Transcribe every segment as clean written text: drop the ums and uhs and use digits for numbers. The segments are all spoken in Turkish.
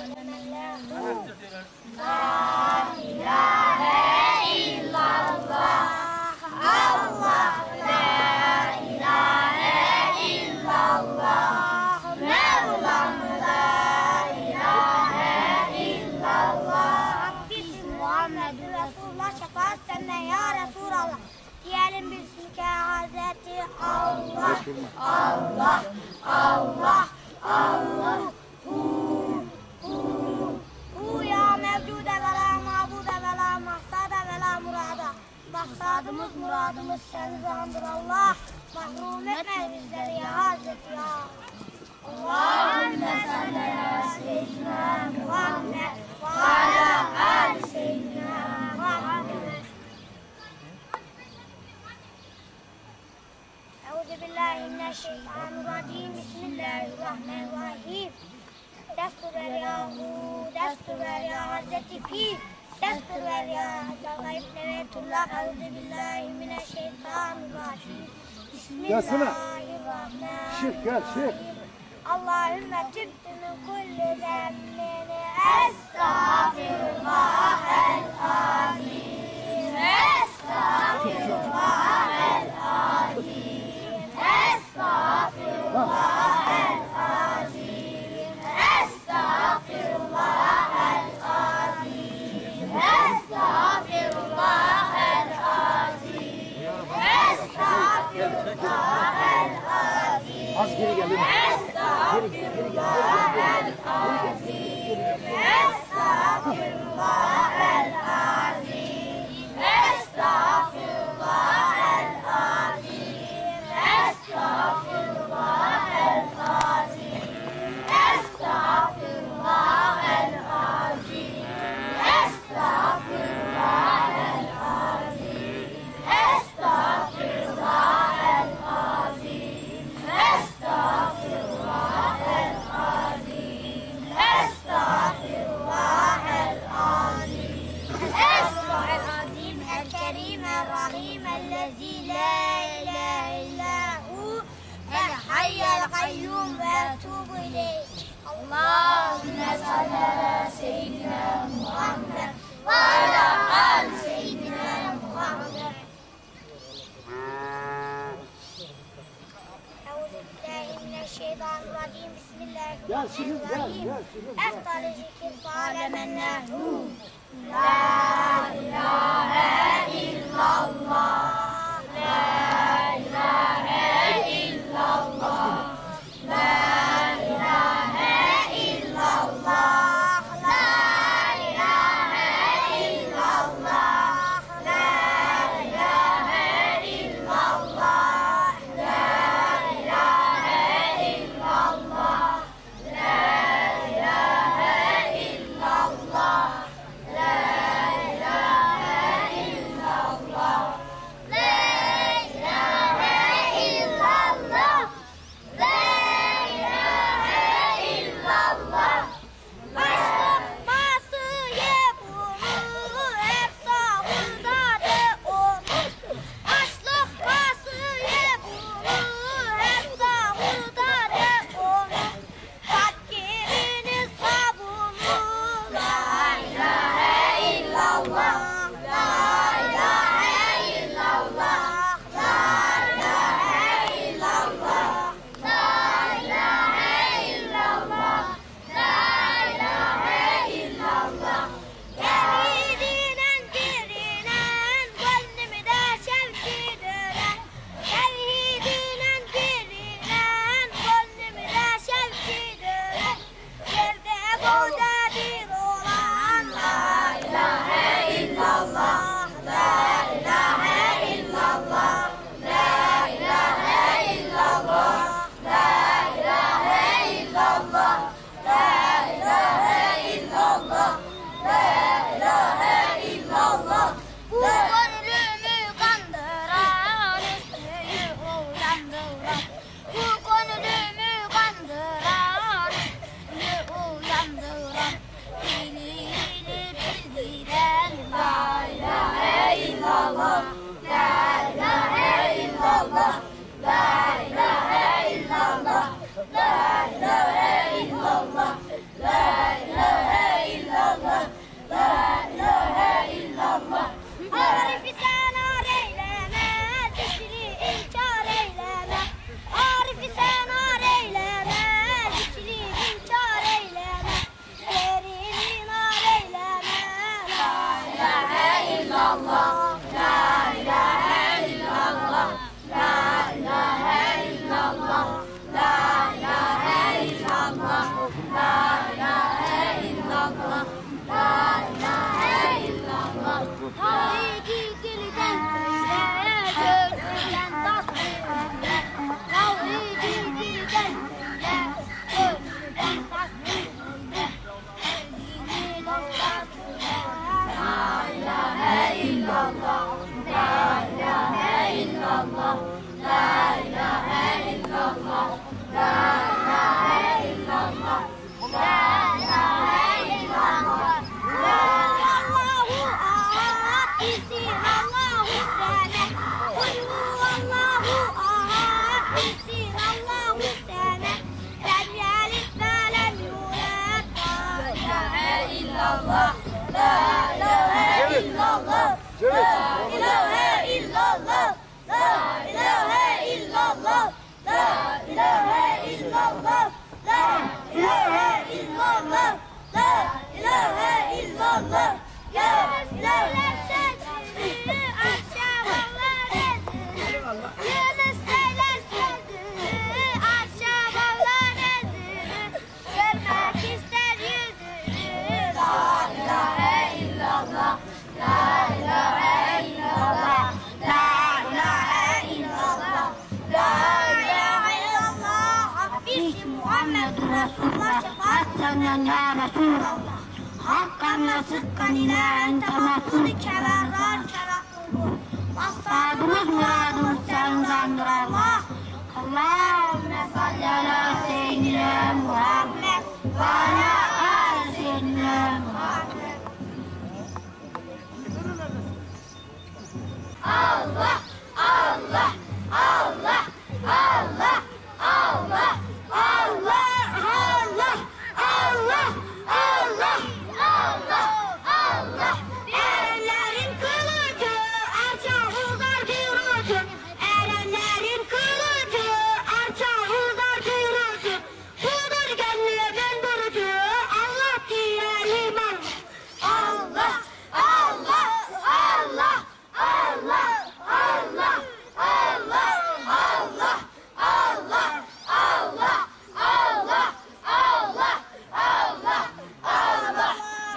Diyelim bismike Hazreti Allah, Allah, Allah, Allah, hu ya mevcude ve la mabude ve la mahsada ve la murada. Maksadımız, muradımız senizandır Allah. Mahrum etme bizleri ya Hazreti ya. Allahümme salli ala seyyidina Muhammed ve ala ali seyyidina Muhammed. Euzubillahimineşşeytanirracim. Bismillahirrahmanirrahim. Destur ver yahu, destur ver ya Hazreti Pir. Destur ver ya Hazreti Nevetullah. Euzubillahimineşşeytanirracim. Bismillahirrahmanirrahim. Allahümme tübtü min kulli zemmini. Estağfirullah el-azim. Estağfirullah el-azim. Estağfirullah el-azim. Estağfirullah el-azim. Estağfirullah el-azim. Estağfirullah el-azim. Az geri gelin. Estağfirullah el-azim. Estağfirullah el-azim. Estağfirullah el-azim. Estağfirullah el-azim. Estağfirullah el-azim. Estağfirullah el-azim. Estağfirullah el-azim. Estağfirullah el-azim. Estağfirullah el-azim. El-azim el-kerim el-rahim el-lezi la ilahe illa hu el-hayy el-kayyum ve etubu ileyh. Allahümme salli ala seyyidina Muhammed ve ala ali seyyidina Muhammed. Euzubillahimineşşeytanirracim. Bismillahirrahmanirrahim. Eftal-i zikir fâlemennâhu. La ilahe illallah. La ilahe illallah. La ilahe illallah. La ilahe illallah. La ilahe illallah. La ilahe illallah. La ilahe illallah. La ilahe illallah. La illallah, la ilahe illallah, la ilahe illallah, la ilahe illallah, la ilahe illallah, la ilahe illallah, la ilahe illallah. Ya Resulallah seni akşamlar edir, Yunus eyler seni akşamlar edir, görmek ister yüzünü. La ilahe illallah, la ilahe illallah, la ilahe illallah, la ilahe illallah. Hakkisi Muhammedun Resulullah, şefaat senden ya Resulallah. Hakkanla sıkkan ile ente mahsudi kerarlar keraklıdır. Maksadımız muradımız senindendir Allah. Allahümme salli ala seyyidina Muhammed ve ala ali seyyidina Muhammed. Allah, Allah, Allah, Allah, Allah, Allah, Allah, Allah, Allah. Allah, Allah, erenlerin kılıcı, alçak uzar kuyruğu. Erenlerin kılıcı, alçak uzar kuyruğu. Budur gönlümün durucu, Allah diyelim Allah. Allah, Allah, Allah, Allah, Allah, Allah, Allah, Allah, Allah, Allah, Allah, Allah.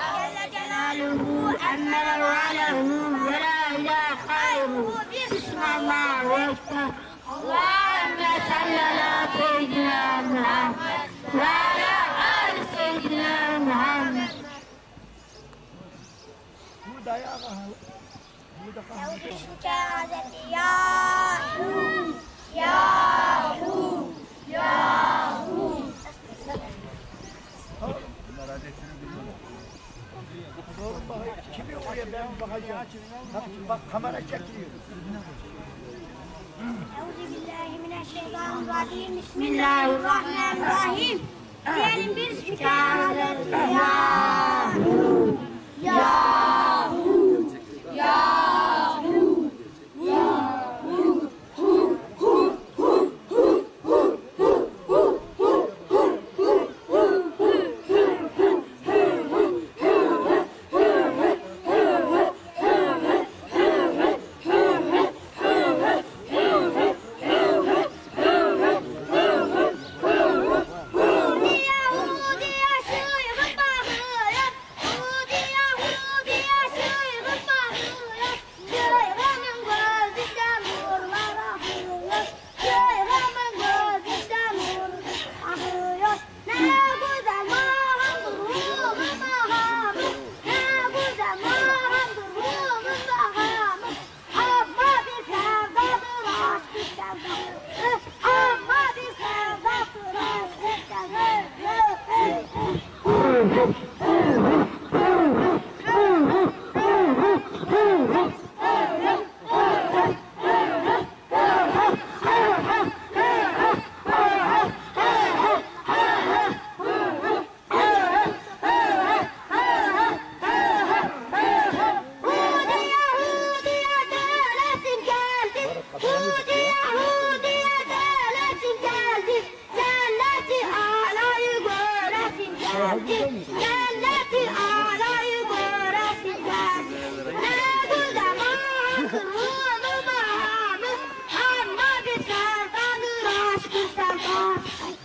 أمل وله ولا إله خيره بسم الله أكبر اللهم صل على سيدنا محمد وعلى آل سيدنا محمد. باسمك عزتي يا هو يا هو يا هو. Doğru bakayım. Kimi oraya ben bakacağım. Bak kamera çekiyor. Euzubillahimineşşeytanirracim. Bismillahirrahmanirrahim. Diyelim Bismillahirrahmanirrahim. Yahu, Yahu, Yahu, hu, hu, hu, hu, hu, hu, hu, hu, hu, hu, hu, hu. Cenneti alayı göresin geldi. Ne güzel mahkumunu mahamız. Ama bir sevdadır aşkı sevdası.